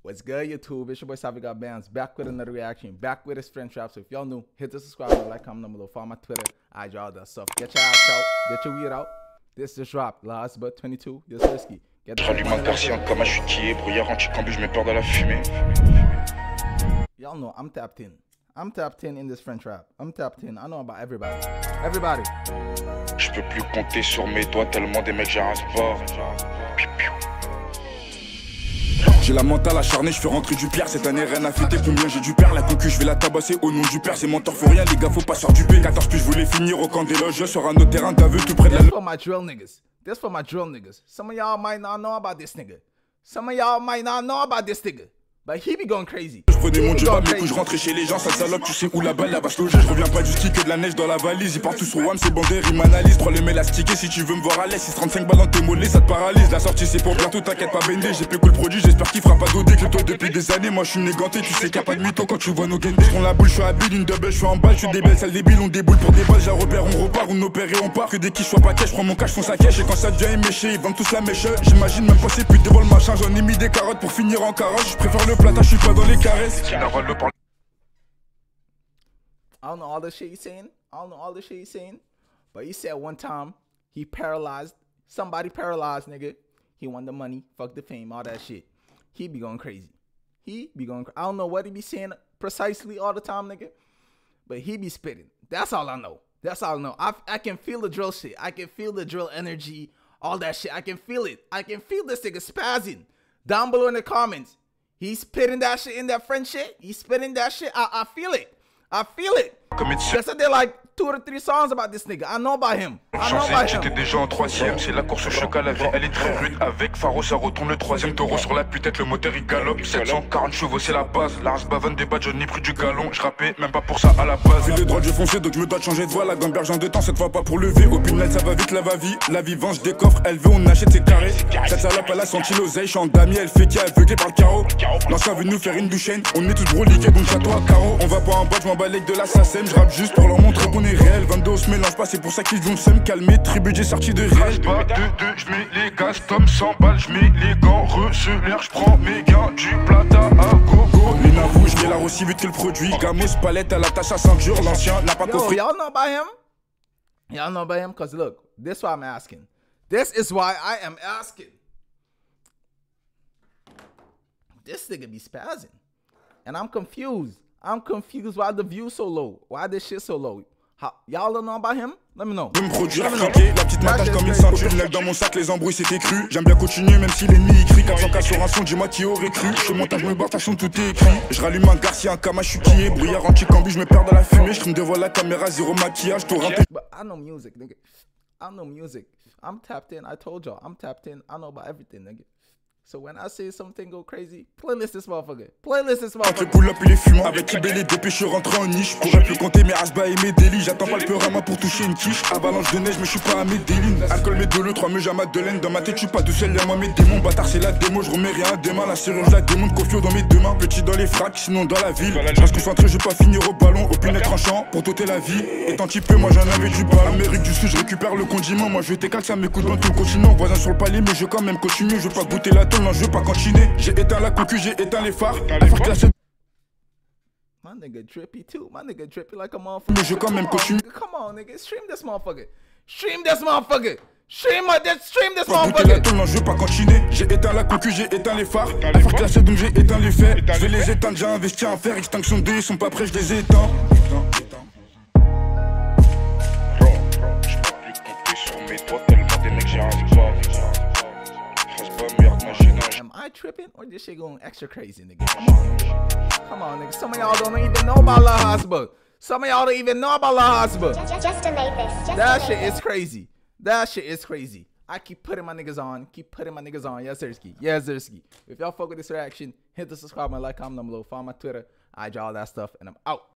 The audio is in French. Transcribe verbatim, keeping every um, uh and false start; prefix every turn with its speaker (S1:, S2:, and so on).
S1: What's good, YouTube? It's your boy Savvy Got Bands, back with another reaction, back with his friend trap. So if y'all new, hit the subscribe button, like, comment down below, follow my Twitter, I draw all that stuff. Get your ass out, get your weed out. This just dropped, last but twenty-two, yes risky.
S2: Rallume persien comme un chutier, brouillard anti-cambu, je mets peur de la fumée.
S1: Y'all know I'm tapped in. I'm tapped in in this friend trap. I'm tapped in. I know about everybody. Everybody.
S2: Je peux plus compter sur mes doigts tellement des mecs j'ai un sport. J'ai la mentale acharnée, je fais rentrer du pierre. Cette année rien à fêter, combien j'ai du père. La concu je vais la tabasser au nom du père. C'est menteur, faut rien les gars, faut pas se faire duper. quatorze puis je voulais finir au camp des loges. Sur un autre terrain d'aveu tout près de la.
S1: This for my drill niggas. This for my drill niggas. Some of y'all might not know about this nigga. Some of y'all might not know about this nigga. But he be going crazy.
S2: Je prenais mon job, mes coups, je rentrais chez les gens, ça salope, tu sais où la balle, la vache logée. Je reviens pas du ski que de la neige dans la valise. Ils partent tous sur WAM, c'est bandé, rime analyse. Trois les élastiqués si tu veux me voir à l'aise. six trente-cinq balles dans tes mollets, ça te paralyse. La sortie c'est pour bientôt, t'inquiète pas bendé. J'ai plus que le produit, j'espère qu'il fera pas d'odé. Que toi depuis des années, moi je suis néganté. Tu sais qu'il y a pas de mytho quand tu vois nos gains. Je prends la boule, je suis habile, une double, je suis en balle. Je suis des belles salles débiles, on déboule pour des balles. J'ai un repère, on repart, on opère et on part. Que dès qu'ils soient pas cash, je prends mon cash, font sa cash. Et quand ça devient éméché, ils vendent tous la mèche. J'imagine même pas ces putes dévoile le machin. J'en ai mis des carottes pour finir en carotte. Je préfère le platin, je suis pas dans les caresses.
S1: I don't know all the shit he's saying. I don't know all the shit he's saying. But he said one time he paralyzed somebody paralyzed, nigga. He won the money, fuck the fame, all that shit. He be going crazy. He be going I don't know what he be saying precisely all the time, nigga. But he be spitting. That's all I know. That's all I know. I, I can feel the drill shit. I can feel the drill energy, all that shit. I can feel it. I can feel this nigga spazzing. Down below in the comments. He's spitting that shit in that friend shit. He's spitting that shit. I, I feel it. I feel it. They said they're like two or three songs about this nigga. I know about him. I know about him.
S2: J'étais déjà en troisième, c'est la course au choc à la vie, elle est très rude. Avec Faro, ça retourne le troisième taureau sur la putette, le moteur il galope. sept cent quarante chevaux, c'est la base. Lars Bavon des badges, ni pris du galon. Je rappais même pas pour ça à la base. Vu les droits, je foncé, donc je me dois de changer de voie. La gamberge en deux temps, cette fois pas pour lever. Au pinel, ça va vite, la va-vie. La vivance, des coffres, elle veut, on achète ses carrés. Cette salope, elle a senti l'oseille. Chante d'amis, elle fait qui est aveuglée par le carreau. L'ancien veut nous faire une douchaine. On est tous broliqués, donc château à carreau. On va pas en bas, je m'en balèque de la sacème. Je rappe juste pour leur montrer qu'on est réel. vingt-deux, on se mélange pas, c'est pour ça qu'ils vont se me calmer. Tribudget sorti de réel. Pas de deux, je mets les gaz, comme cent balles, je mets les gants, recelaire, je prends mes gains, du plata à gogo. Les navous, je vais la aussi vite que le produit. Gamos, palette à la tâche à ceinture, l'ancien n'a pas coffré.
S1: Y'all know about him? Y'all know about him? Cause look, this is why I'm asking. This is why I am asking. This nigga be spazzing. And I'm confused. I'm confused why the view so low. Why this shit so low? Y'all don't know about him? Let me know.
S2: Je me produire, craquer, la petite matage comme une ceinture. L'aile dans mon sac, les embrouilles c'était cru. J'aime bien continuer même si l'ennemi écrit. quatre cents K sur un son, dis-moi qui aurait cru. Je fais montage, me barre, façon tout est écrit. Je rallume un Garcia, un Kamachuki. Brouillard anti-cambu, je me perds dans la fumée. Je me dévoile la caméra, zéro maquillage, tout rampé.
S1: But I know music, nigga. I know music. I'm tapped in. I told y'all, I'm tapped in. I know about everything, nigga. So when I say something go crazy, playlist this motherfucker. Playlist this motherfucker.
S2: Entre pull up et les fumants. Avec Ibé les dépêches, je suis rentré en niche. Pourrais plus compter mes asbas et mes délits. J'attends pas le peur à moi pour toucher une quiche. Avalanche de neige, mais je suis pas à mes délines. Alcool, mes deux, trois meuges à ma delaine. Dans ma tête, je suis pas tout seul, y'a moi mes démons. Bâtard, c'est la démo, je remets rien des mains. La serrure, je la démonte, confio dans mes deux mains. Petit dans les fracs, sinon dans la ville. Je reste concentré, je vais pas finir au ballon. Au pinel tranchant, pour t'ôter la vie. Étant petit peu, moi j'en avais du ballon. Amérique du Sud, je récupère le condiment. Moi je vais t'écaler, ça m'écoute dans tout le continent. Voisin sur le palier, mais je veux quand même continuer. Je veux pas goûter la tôle, non, je veux pas continuer. J'ai éteint la concu, j'ai éteint les phares.
S1: My nigga drippy too. My nigga drippy like a motherfucker.
S2: Mais je veux quand même continuer.
S1: Come on, nigga. Stream this motherfucker. Stream this motherfucker. Stream this, stream this
S2: Pas goûter la
S1: motherfucker.
S2: tôle, non, je veux pas continuer. J'ai éteint la concu, j'ai éteint les phares. La force classée, donc j'ai éteint les faits. Je vais les éteindre, j'ai investi en fer. Extinction deux, ils sont pas prêts, je les éteins.
S1: Am I tripping or this shit going extra crazy, nigga? Come on, come on, nigga. Some of y'all don't even know about La Hasba. Some of y'all don't even know about La Hasba.
S3: Just, just to make this. Just
S1: That
S3: to
S1: shit
S3: make
S1: is crazy. That shit is crazy. I keep putting my niggas on. Keep putting my niggas on. Yes, Zerski. Yes, Zerski. If y'all fuck with this reaction, hit the subscribe button, like, comment down below. Follow my Twitter. I draw all that stuff, and I'm out.